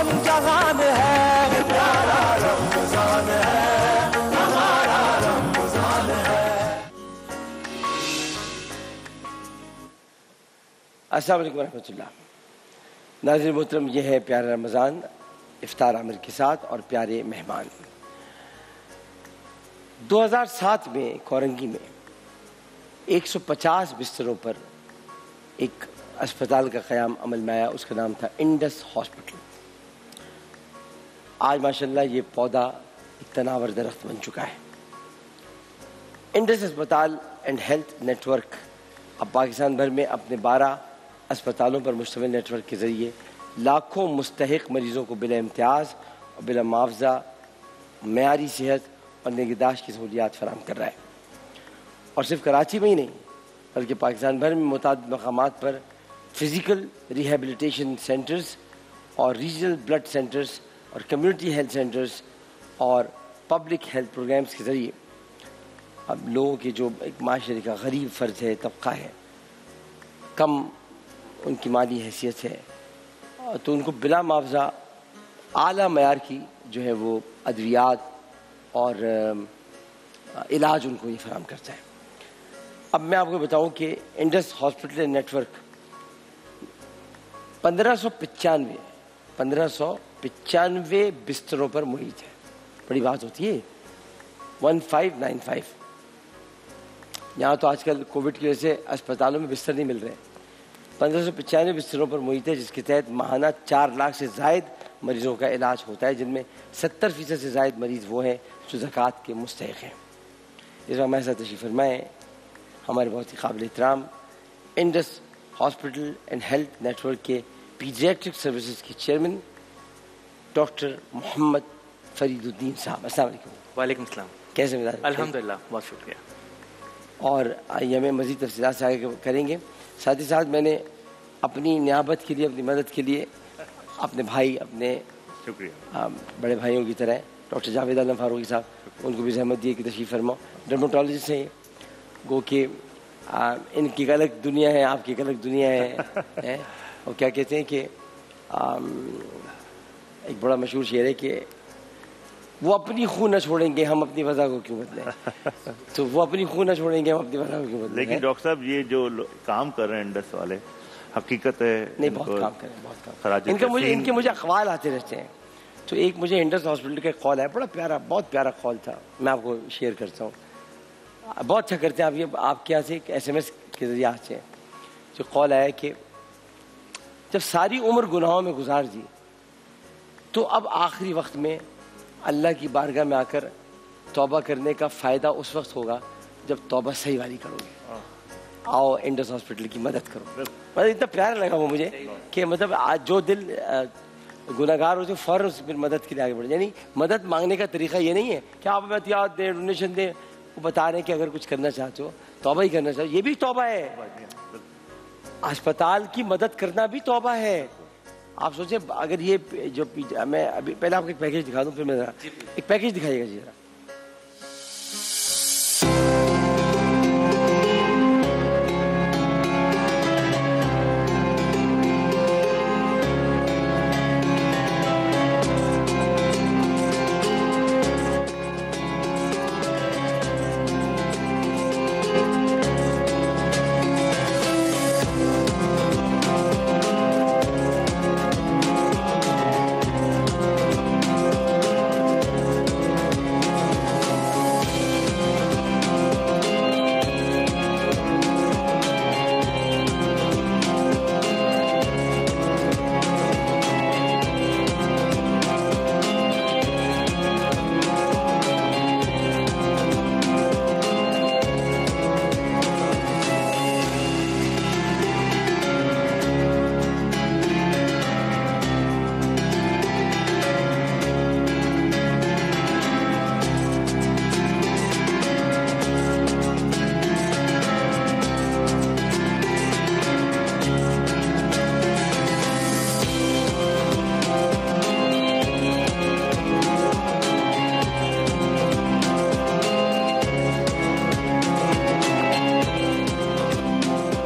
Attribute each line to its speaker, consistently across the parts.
Speaker 1: عالم جہان ہے، پیارا رمضان ہے، ہمارا رمضان ہے۔ السلام علیکم ورحمۃ اللہ۔ ناظرین محترم، یہ ہے پیارا رمضان افطار عامر کے ساتھ اور پیارے مہمان۔ 2007 میں کورنگی میں 150 بستروں پر ایک اسپتال کا قیام عمل میں آیا، اس کا نام تھا انڈس ہاسپٹل۔ آج ماشاءاللہ یہ پودا ایک تناور درخت بن چکا ہے۔ انڈس اسپتال اینڈ ہیلتھ نیٹ ورک اب پاکستان بھر میں اپنے 12 اسپتالوں پر مشتمل نیٹ ورک کے ذریعے لاکھوں مستحق مریضوں کو بلا امتیاز اور بلا معاوضہ معیاری صحت اور نگہداشت کی سہولیات فراہم کر رہا ہے، اور صرف کراچی میں ہی نہیں بلکہ پاکستان بھر میں متعدد مقامات پر فزیکل ریہیبلیٹیشن سینٹرز اور ریجنل بلڈ سینٹرز اور کمیونٹی ہیلتھ سینٹرز اور پبلک ہیلتھ پروگرامز کے ذریعے اب لوگوں کے جو ایک معاشرے کا غریب فرد ہے، طبقہ ہے، کم ان کی مالی حیثیت ہے، تو ان کو بلا معاوضہ اعلیٰ معیار کی جو ہے وہ ادویات اور علاج ان کو یہ فراہم کرتا ہے۔ اب میں آپ کو بتاؤں کہ انڈس ہاسپٹل نیٹ ورک 1595 بستروں پر محیط ہے۔ بڑی بات ہوتی ہے 1595۔ یہاں تو آج کل کووڈ کی وجہ سے اسپتالوں میں بستر نہیں مل رہے۔ 1595 بستروں پر محیط ہے، جس کے تحت ماہانہ 4 لاکھ سے زائد مریضوں کا علاج ہوتا ہے، جن میں 70% سے زائد مریض وہ ہیں جو زکوٰۃ کے مستحق ہیں۔ اس وقت ہمارے ساتھ تشریف فرمائے ہیں ہمارے بہت ہی قابل احترام Indus hospital and health network کے پیڈیاٹرک سروسز کے chairman doctor Muhammad Fariduddin sahab. السلام علیکم۔
Speaker 2: وعلیکم السلام۔
Speaker 1: کیسے مزاج؟
Speaker 2: الحمدللہ، بہت شکریہ۔
Speaker 1: اور آئیے ہمیں مزید تفصیلات سے آگے کریں گے۔ ساتھ ہی ساتھ میں نے اپنی نیابت کے لیے، اپنی مدد کے لیے اپنے بھائی، اپنے
Speaker 2: شکریہ،
Speaker 1: بڑے بھائیوں کی طرح ڈاکٹر جاوید عالم فاروقی صاحب، ان کو بھی زحمت دی کہ تشریف فرماؤ۔ ڈرموٹالوجسٹ ہیں، گو کہ ان کی ایک الگ دنیا ہے، آپ کی ایک الگ دنیا ہے۔ اور کیا کہتے ہیں کہ ایک بڑا مشہور شعر ہے کہ وہ اپنی خون نہ چھوڑیں گے، ہم اپنی وضع کو کیوں بدلیں۔ تو وہ اپنی خون نہ چھوڑیں گے، ہم اپنی وضع کو کیوں بدلیں۔
Speaker 3: لیکن ڈاکٹر صاحب یہ جو کام کر رہے ہیں انڈس والے، حقیقت ہے
Speaker 1: نہیں، بہت کام کریں، بہت کام۔ ان کے مجھے اقوال آتے رہتے ہیں۔ تو ایک مجھے انڈس ہاسپٹل کا قول ہے، بڑا پیارا، بہت پیارا قول تھا، میں آپ کو شیئر کرتا ہوں۔ بہت اچھا کرتے ہیں آپ، یہ آپ کے یہاں سے ایک SMS کے ذریعے آتے ہیں۔ جو قول آیا کہ جب ساری عمر گناہوں میں گزار دی تو اب آخری وقت میں اللہ کی بارگاہ میں آ کر توبہ کرنے کا فائدہ اس وقت ہوگا جب توبہ صحیح والی کرو گے۔ آؤ انڈس ہاسپٹل کی مدد کرو۔ مطلب اتنا پیارا لگا وہ مجھے کہ مطلب آج جو دل گناہ گار ہو جو فوراً اس پھر مدد کے لیے آگے بڑھے۔ یعنی مدد مانگنے کا طریقہ یہ نہیں ہے کہ آپ احتیاط دیں، ڈونیشن دیں، وہ بتا رہے ہیں کہ اگر کچھ کرنا چاہتے ہو توبہ ہی کرنا چاہتے ہو، یہ بھی توبہ ہے۔ اسپتال کی مدد کرنا بھی توبہ ہے۔ آپ سوچیں اگر یہ جو میں ابھی پہلے آپ کو ایک پیکیج دکھا دوں، پھر میں ایک پیکیج دکھائیے گا جی ذرا۔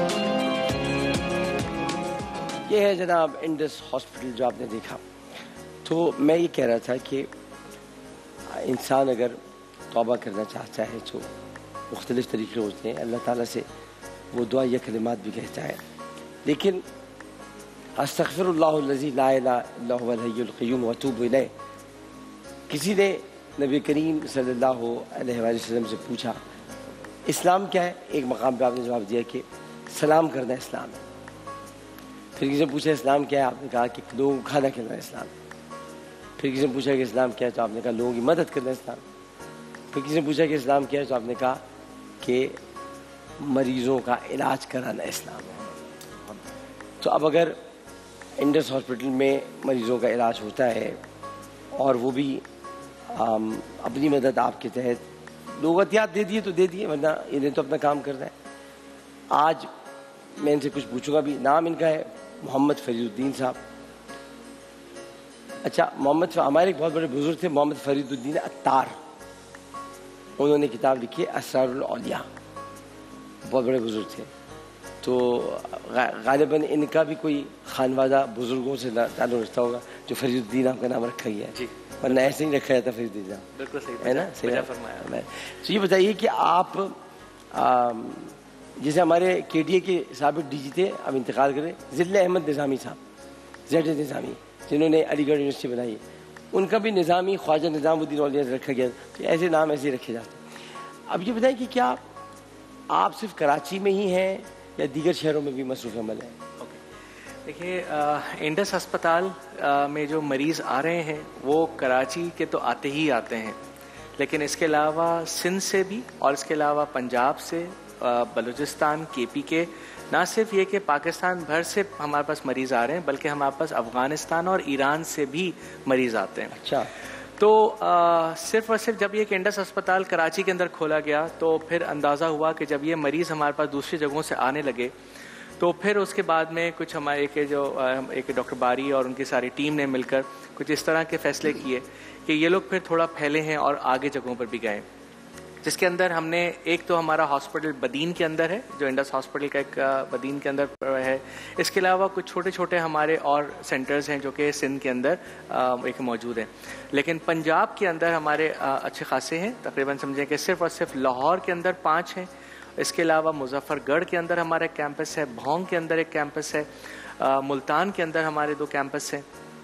Speaker 1: یہ ہے جناب انڈس ہاسپٹل جو آپ نے دیکھا۔ تو میں یہ کہہ رہا تھا کہ انسان اگر توبہ کرنا چاہتا ہے تو مختلف طریقے ہوتے ہیں. اللہ تعالیٰ سے وہ دعا یا کلمات بھی کہتا ہے, لیکن استغفر اللہ الذی لا الہ الا هو الحی القیوم واتوب الیہ, کسی نے نبی کریم صلی اللہ علیہ وآلہ وسلم سے پوچھا اسلام کیا ہے. ایک مقام پہ آپ نے جواب دیا کہ سلام کرنا اسلام ہے. پھر کسی نے پوچھا اسلام کیا ہے, آپ نے کہا کہ لوگوں کو کھانا کھلانا اسلام. پھر کسی نے پوچھا کہ اسلام کیا ہے, تو آپ نے کہا لوگوں کی مدد کرنا اسلام. پھر کسی نے پوچھا کہ اسلام کیا ہے, تو آپ نے کہا کہ مریضوں کا علاج کرانا اسلام ہے. تو اب اگر انڈس ہاسپٹل میں مریضوں کا علاج ہوتا ہے اور وہ بھی اپنی مدد آپ کے تحت لوگ احتیاط دے دیے تو دے دیے, ورنہ انہیں تو اپنا کام کرنا ہے. آج میں ان سے کچھ پوچھوں گا بھی. نام ان کا ہے محمد فرید الدین صاحب. اچھا, ہمارے ایک بہت بڑے بزرگ تھے محمد فرید الدین عطار, انہوں نے کتاب لکھی ہے اسرار الاولیاء, بہت بڑے بزرگ تھے. تو غالباً ان کا بھی کوئی خانوادہ بزرگوں سے تعلق رکھتا ہوگا جو فرید الدین آپ کا نام رکھا گیا ہے.
Speaker 2: جی,
Speaker 1: ورنہ ایسے ہی رکھا جاتا فرید الدین صاحب,
Speaker 2: بالکل صحیح
Speaker 1: ہے نا, صحیح
Speaker 2: فرمایا.
Speaker 1: تو یہ بتائیے کہ آپ جیسے ہمارے کے ڈی اے کے سابق ڈی جی تھے, اب انتقال کرے, ضلع احمد نظامی صاحب, زیڈ نظامی, جنہوں نے علی گڑھ یونیورسٹی بنائی, ان کا بھی نظامی خواجہ نظام الدین اولیاء رکھا گیا. تو ایسے نام ایسے ہی رکھے جاتے ہیں. اب یہ بتائیں کہ کیا آپ صرف کراچی میں ہی ہیں یا دیگر شہروں میں بھی مصروف عمل ہیں؟
Speaker 2: دیکھیے, انڈس ہسپتال میں جو مریض آ رہے ہیں وہ کراچی کے تو آتے ہی آتے ہیں, لیکن اس کے علاوہ سندھ سے بھی, اور اس کے علاوہ پنجاب سے, بلوچستان, کے پی کے, نہ صرف یہ کہ پاکستان بھر سے ہمارے پاس مریض آ رہے ہیں بلکہ ہمارے پاس افغانستان اور ایران سے بھی مریض آتے ہیں.
Speaker 1: اچھا,
Speaker 2: تو صرف اور صرف جب یہ کہ انڈس ہسپتال کراچی کے اندر کھولا گیا تو پھر اندازہ ہوا کہ جب یہ مریض ہمارے پاس دوسری جگہوں سے آنے لگے تو پھر اس کے بعد میں کچھ ہمارے ایک ڈاکٹر باری اور ان کی ساری ٹیم نے مل کر کچھ اس طرح کے فیصلے کیے کہ یہ لوگ پھر تھوڑا پھیلے ہیں اور آگے جگہوں پر بھی گئے, جس کے اندر ہم نے ایک تو ہمارا ہاسپٹل بدین کے اندر ہے جو انڈس ہاسپٹل کا ایک بدین کے اندر ہے. اس کے علاوہ کچھ چھوٹے چھوٹے ہمارے اور سینٹرز ہیں جو کہ سندھ کے اندر ایک موجود ہیں, لیکن پنجاب کے اندر ہمارے اچھے خاصے ہیں. تقریباً سمجھیں کہ صرف اور صرف لاہور کے اندر 5 ہیں. اس کے علاوہ مظفر گڑھ کے اندر ہمارا ایک کیمپس ہے, بھونگ کے اندر ایک کیمپس ہے, ملتان کے اندر ہمارے 2 کیمپس ہیں,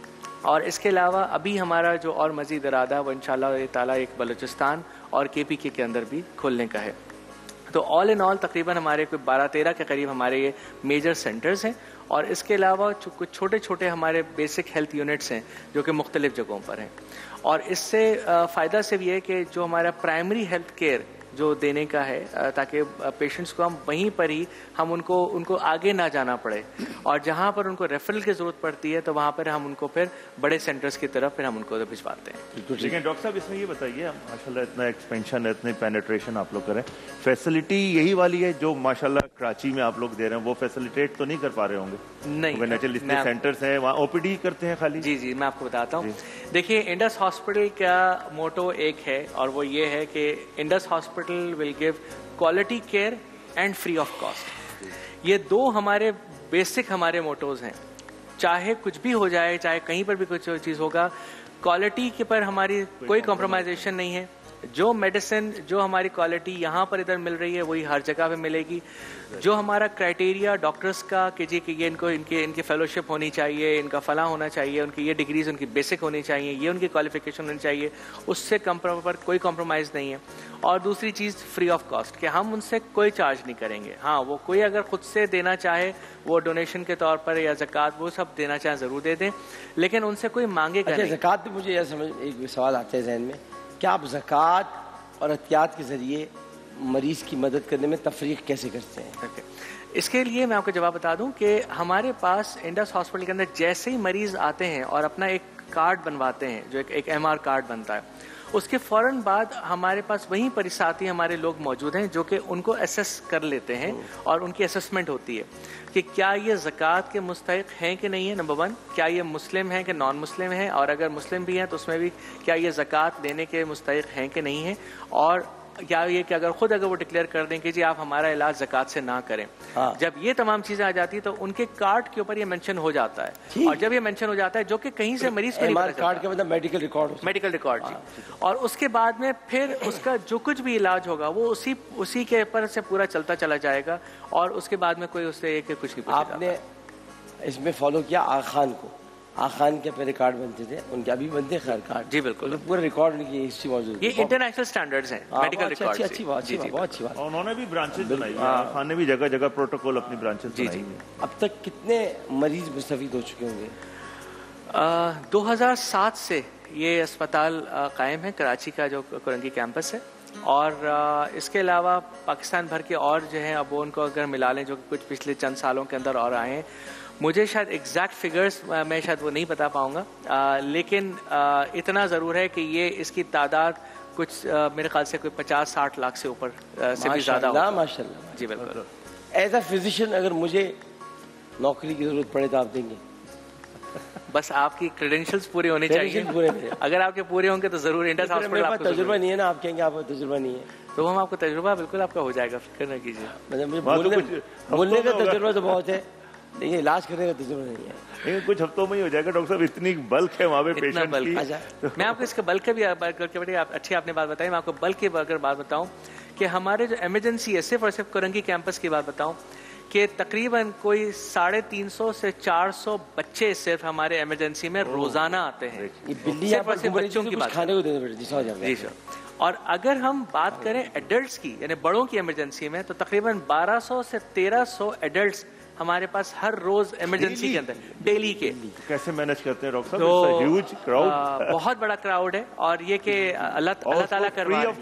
Speaker 2: اور اس کے علاوہ ابھی ہمارا جو اور مزید ارادہ وہ انشاءاللہ تعالیٰ ایک بلوچستان اور کے پی کے اندر بھی کھولنے کا ہے. تو آل ان آل تقریباً ہمارے کوئی 12-13 کے قریب ہمارے یہ میجر سینٹرز ہیں, اور اس کے علاوہ کچھ چھوٹے چھوٹے ہمارے بیسک ہیلتھ یونٹس ہیں جو کہ مختلف جگہوں پر ہیں. اور اس سے فائدہ سے بھی ہے کہ جو ہمارا پرائمری ہیلتھ کیئر جو دینے کا ہے تاکہ پیشنٹس کو ہم وہیں پر ہی ہم ان کو آگے نہ جانا پڑے, اور جہاں پر ان کو ریفرل کی ضرورت پڑتی ہے تو وہاں پر ہم ان کو پھر بڑے سینٹرز کی طرف پھر ہم ان کو بھجواتے ہیں.
Speaker 3: لیکن ڈاکٹر صاحب اس میں یہ بتائیے, ماشاءاللہ اتنا ایکسپینشن ہے, اتنی پینیٹریشن آپ لوگ کریں, فیسلٹی یہی والی ہے جو ماشاءاللہ کراچی میں آپ لوگ دے رہے ہیں, وہ فیسلیٹیٹ تو نہیں کر پا رہے ہوں گے؟
Speaker 2: نہیں,
Speaker 3: اتنے سینٹرز ہیں, وہاں او پی ڈی کرتے ہیں خالی؟
Speaker 2: جی میں آپ کو بتاتا ہوں. دیکھیے, انڈس ہاسپٹل کا موٹو ایک ہے, اور وہ یہ ہے کہ Indus hospital will give quality care and free of cost. یہ 2 ہمارے بیسک ہمارے موٹوز ہیں. چاہے کچھ بھی ہو جائے, چاہے کہیں پر بھی کچھ چیز ہوگا, کوالٹی کے پر ہماری کوئی کمپرومائزیشن نہیں ہے. جو میڈیسن جو ہماری کوالٹی یہاں پر ادھر مل رہی ہے وہی ہر جگہ پہ ملے گی. جو ہمارا کرائٹیریا ڈاکٹرز کا کہ جی کہ یہ ان کی فیلوشپ ہونی چاہیے, ان کا فلاں ہونا چاہیے, ان کی یہ ڈگریز ان کی بیسک ہونی چاہیے, یہ ان کی کوالیفیکیشن ہونی چاہیے, اس سے کم پر کوئی کمپرومائز نہیں ہے. اور دوسری چیز فری آف کاسٹ, کہ ہم ان سے کوئی چارج نہیں کریں گے. ہاں, وہ کوئی اگر خود سے دینا چاہے وہ ڈونیشن کے طور پر یا زکوٰۃ وہ سب دینا چاہیں ضرور دے دیں, لیکن ان سے کوئی مانگے گا نہیں.
Speaker 1: زکوٰۃ پہ مجھے یہ سمجھ ایک سوال آتا ہے ذہن میں, کیا آپ زکوٰۃ اور احتیاط کے ذریعے مریض کی مدد کرنے میں تفریق کیسے کرتے ہیں؟
Speaker 2: اس کے لیے میں آپ کو جواب بتا دوں کہ ہمارے پاس انڈس ہاسپٹل کے اندر جیسے ہی مریض آتے ہیں اور اپنا ایک کارڈ بنواتے ہیں جو ایک ایم آر کارڈ بنتا ہے, اس کے فوراً بعد ہمارے پاس وہیں پر ساتھی ہمارے لوگ موجود ہیں جو کہ ان کو اسیس کر لیتے ہیں, اور ان کی اسسمنٹ ہوتی ہے کہ کیا یہ زکوٰۃ کے مستحق ہیں کہ نہیں ہے. نمبر 1, کیا یہ مسلم ہیں کہ نان مسلم ہیں, اور اگر مسلم بھی ہیں تو اس میں بھی کیا یہ زکوٰۃ دینے کے مستحق ہیں کہ نہیں ہیں. اور یا یہ کہ اگر وہ ڈکلیئر کر دیں کہ جی آپ ہمارا علاج زکوٰۃ سے نہ کریں, جب یہ تمام چیزیں آ جاتی تو ان کے کارڈ کے اوپر یہ مینشن ہو جاتا ہے, اور جب یہ مینشن ہو جاتا ہے جو کہ کہیں سے مریض کو نہیں پتا
Speaker 1: کارڈ کا مطلب میڈیکل ریکارڈ
Speaker 2: جی, اور اس کے بعد میں پھر اس کا جو کچھ بھی علاج ہوگا وہ اسی کے اوپر سے پورا چلتا چلا جائے گا, اور اس کے بعد میں کوئی اس سے کچھ نہیں پوچھے گا.
Speaker 1: آپ نے اس میں فالو کیا آغا خان کو, آغا خان کے پہلے کارڈ بنتے تھے, ان کے ابھی بنتے خیر کارڈ.
Speaker 2: جی بالکل,
Speaker 1: پورا ریکارڈ ان کی ہسٹری موجود ہے.
Speaker 2: یہ انٹرنیشنل سٹینڈرڈز ہیں میڈیکل ریکارڈ.
Speaker 1: اچھی بات, بہت اچھی بات.
Speaker 3: انہوں نے بھی برانچز بنائی ہیں, آغا خان نے بھی جگہ جگہ پروٹوکول اپنی برانچز بنائی ہیں.
Speaker 1: اب تک کتنے مریض مستفید ہو چکے ہوں گے؟
Speaker 2: 2007 سے یہ اسپتال قائم ہے, کراچی کا جو کورنگی کیمپس ہے, اور اس کے علاوہ پاکستان بھر کے اور جو ہیں اب ان کو اگر ملا لیں جو کہ کچھ پچھلے چند سالوں کے اندر اور آئے ہیں, مجھے شاید ایگزیکٹ فگرز میں شاید وہ نہیں بتا پاؤں گا, لیکن اتنا ضرور ہے کہ یہ اس کی تعداد کچھ میرے خیال سے کوئی 50-60 لاکھ سے اوپر سے بھی زیادہ ہوگا.
Speaker 1: ماشاء اللہ.
Speaker 2: جی بالکل.
Speaker 1: ایز اے فزیشین اگر مجھے نوکری کی ضرورت پڑے تو آپ دیں گے؟
Speaker 2: بس آپ کی کریڈینشیلز پورے ہونے چاہیے. اگر آپ کے پورے ہوں گے تو ضرور انڈس ہاسپٹل. آپ کو
Speaker 1: تجربہ نہیں ہے نا, آپ کہیں گے آپ کو تجربہ نہیں ہے,
Speaker 2: تو ہم آپ کو تجربہ بالکل آپ کا ہو جائے گا, فکر نہ کیجیے.
Speaker 1: بولنے کا تجربہ تو بہت ہے, لیکن علاج کرنے کا تجربہ نہیں ہے.
Speaker 3: لیکن کچھ ہفتوں میں ہی ہو جائے گا ڈاکٹر صاحب, اتنی بلک ہے وہاں پہ پیشنٹ کی.
Speaker 2: میں آپ کو اس کے بلک کا بھی بڑی اچھی آپ نے بات بتائی. میں آپ کو بلک کی اگر بات بتاؤں کہ ہمارے جو ایمرجنسی ہے صرف اور صرف کورنگی کیمپس کی بات بتاؤں کہ تقریباً کوئی 350 سے 400 بچے صرف ہمارے ایمرجنسی میں روزانہ آتے ہیں. صرف اور صرف بچوں کی بات. جی سر. اور اگر ہم بات کریں ایڈلٹس کی, یعنی بڑوں کی ایمرجنسی میں, تو تقریباً 1200 سے 1300 ایڈلٹس ہمارے پاس ہر روز ایمرجنسی کے اندر ڈیلی کے.
Speaker 3: کیسے مینج کرتے ہیں ڈاکٹر صاحب؟ ہیوج کراؤڈ,
Speaker 2: بہت بڑا کراؤڈ ہے, اور یہ کہ اللہ تعالیٰ کروا
Speaker 3: فری آف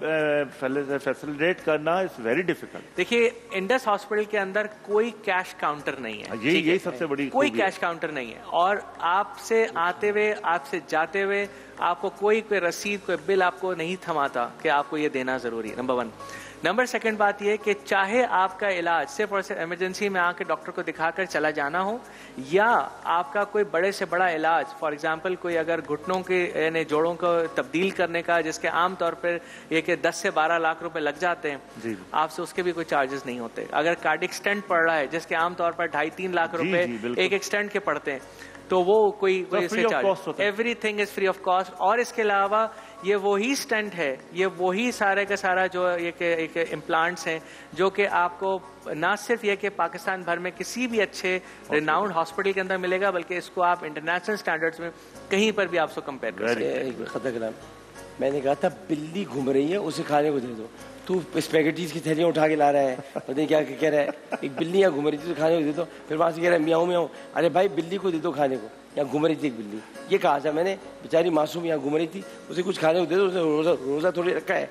Speaker 3: کاسٹ فیسیلیٹیٹ کرنا از ویری ڈیفیکلٹ.
Speaker 2: دیکھیے انڈس ہاسپٹل کے اندر کوئی کیش کاؤنٹر نہیں ہے,
Speaker 3: یہی سب سے بڑی,
Speaker 2: کوئی کیش کاؤنٹر نہیں ہے, اور آپ سے آتے ہوئے آپ سے جاتے ہوئے آپ کو کوئی رسید کوئی بل آپ کو نہیں تھماتا کہ آپ کو یہ دینا ضروری ہے. نمبر 1. نمبر 2 بات یہ کہ چاہے آپ کا علاج صرف اور صرف ایمرجنسی میں آ کے ڈاکٹر کو دکھا کر چلا جانا ہو, یا آپ کا کوئی بڑے سے بڑا علاج, فار ایگزامپل کوئی اگر گھٹنوں کے یعنی جوڑوں کو تبدیل کرنے کا, جس کے عام طور پر یہ کہ 10 سے 12 لاکھ روپے لگ جاتے ہیں, آپ سے اس کے بھی کوئی چارجز نہیں ہوتے. اگر کارڈک اسٹنٹ پڑ رہا ہے جس کے عام طور پر 2.5-3 لاکھ روپے ایک اسٹنٹ کے پڑتے ہیں, تو وہ کوئی everything is free of cost. اور اس کے علاوہ یہ وہی اسٹنٹ ہے, یہ وہی سارے کا سارا جو ایک امپلانٹس ہیں جو کہ آپ کو نہ صرف یہ کہ پاکستان بھر میں کسی بھی اچھے ریناؤنڈ ہاسپٹل کے اندر ملے گا, بلکہ اس کو آپ انٹرنیشنل اسٹینڈرڈس میں کہیں پر بھی آپ سے کمپیئر کر سکتے ہیں.
Speaker 1: میں نے کہا تھا بلی گھوم رہی ہے اسے کھانے کو دے دو, تو اسپیگٹیز کی تھیلیاں اٹھا کے لا رہا ہے, پتہ نہیں کیا کہہ رہا ہے. ایک بلی یہاں گھوم رہی تھی تو کھانے کو دے دو, پھر وہاں سے کہہ رہا ہے میاؤں میاؤں. ارے بھائی بلی کو دے دو کھانے کو, یہاں گھوم رہی تھی ایک بلی. یہ کہا تھا میں نے, بیچاری معصوم یہاں گھوم رہی تھی, اسے کچھ کھانے کو دے دو, اسے روزہ تھوڑی رکھا ہے.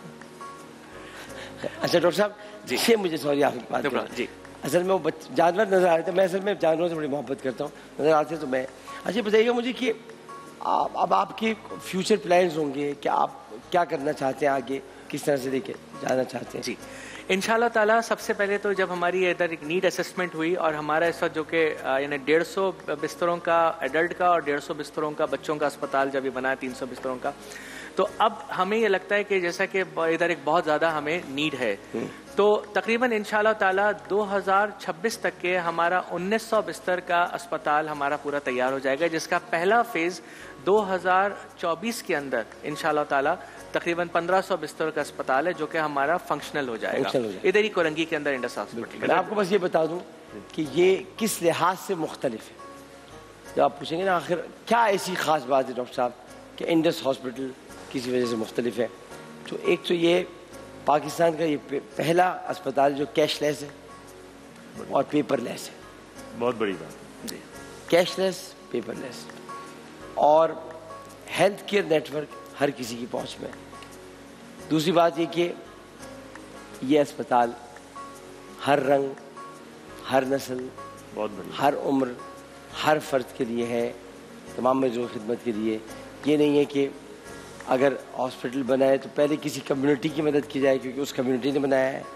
Speaker 1: اچھا ڈاکٹر صاحب جی مجھے سوری آپ کی بات جی, اصل میں وہ جانور نظر آ رہے تھے, میں اصل میں جانوروں سے بڑی محبت کرتا ہوں, نظر آتے تو میں. اچھا بتائیے گا مجھے کہ اب آپ کے فیوچر پلانز ہوں گے کہ آپ کیا کرنا چاہتے ہیں آگے, کس طرح سے لے کے جانا چاہتے ہیں؟
Speaker 2: جی انشاءاللہ تعالیٰ سب سے پہلے تو جب ہماری ادھر ایک نیڈ اسسمنٹ ہوئی, اور ہمارا اس وقت جو کہ یعنی 150 بستروں کا ایڈلٹ کا اور 150 بستروں کا بچوں کا اسپتال جب یہ بنا ہے 300 بستروں کا, تو اب ہمیں یہ لگتا ہے کہ جیسا کہ ادھر ایک بہت زیادہ ہمیں نیڈ ہے, تو تقریباً انشاءاللہ تعالیٰ 2026 تک کے ہمارا 1900 بستر کا اسپتال ہمارا پورا تیار ہو جائے گا, جس کا پہلا فیز 2024 کے اندر انشاءاللہ تعالیٰ تقریباً 1500 بستر کا اسپتال ہے جو کہ ہمارا فنکشنل ہو جائے گا ادھر ہی کورنگی کے اندر انڈس ہاسپٹل.
Speaker 1: میں آپ کو بس یہ بتا دوں کہ یہ کس لحاظ سے مختلف ہے. جب آپ پوچھیں گے نا آخر کیا ایسی خاص بات ہے ڈاکٹر صاحب کہ انڈس ہاسپٹل کسی وجہ سے مختلف ہے, تو ایک تو یہ پاکستان کا یہ پہلا اسپتال جو کیش لیس ہے اور پیپر لیس ہے.
Speaker 3: بہت بڑی بات.
Speaker 1: کیش لیس, پیپر لیس, اور ہیلتھ کیئر نیٹ ورک ہر کسی کی پہنچ میں. دوسری بات یہ کہ یہ اسپتال ہر رنگ, ہر نسل, ہر عمر, ہر فرد کے لیے ہے, تمام مریضوں کی خدمت کے لیے. یہ نہیں ہے کہ اگر ہاسپٹل بنا ہے تو پہلے کسی کمیونٹی کی مدد کی جائے کیونکہ اس کمیونٹی نے بنایا ہے,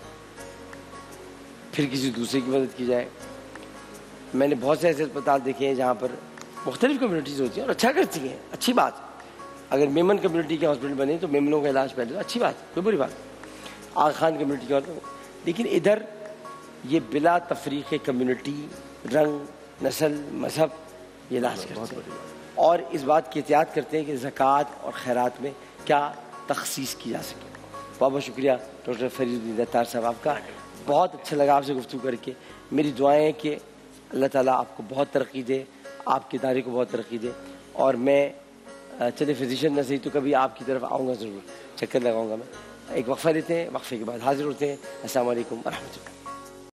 Speaker 1: پھر کسی دوسرے کی مدد کی جائے. میں نے بہت سے ایسے اسپتال دیکھے ہیں جہاں پر مختلف کمیونٹیز ہوتی ہیں اور اچھا کرتی ہیں, اچھی بات, اگر میمن کمیونٹی کے ہاسپٹل بنے تو میمنوں کا علاج پہلے، تو اچھی بات، کوئی بری بات. آغا خان کمیونٹی کے، لیکن ادھر یہ بلا تفریق کمیونٹی، رنگ، نسل، مذہب یہ علاج کرتے ہیں اور اس بات کی احتیاط کرتے ہیں کہ زکوٰۃ اور خیرات میں کیا تخصیص کی جا سکے. بہت بہت شکریہ ڈاکٹر فرید الدین عطار صاحب آپ کا، بہت اچھا لگا آپ سے گفتگو کر کے. میری دعائیں ہیں کہ اللہ تعالیٰ آپ کو بہت ترقی دے، آپ کے ادارے کو بہت ترقی دے، اور میں چلے فزیشین نہ صحیح تو کبھی آپ کی طرف آؤں گا، ضرور چکر لگاؤں گا. میں ایک وقفہ لیتے ہیں، وقفے کے بعد حاضر ہوتے ہیں. السلام علیکم ورحمۃ اللہ.